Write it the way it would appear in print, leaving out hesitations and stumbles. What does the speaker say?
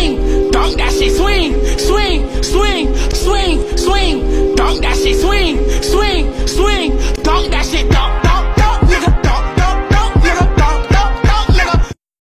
swing, dunk that shit, swing, swing, swing, swing, swing, dunk that shit, swing, swing, swing, dunk that shit.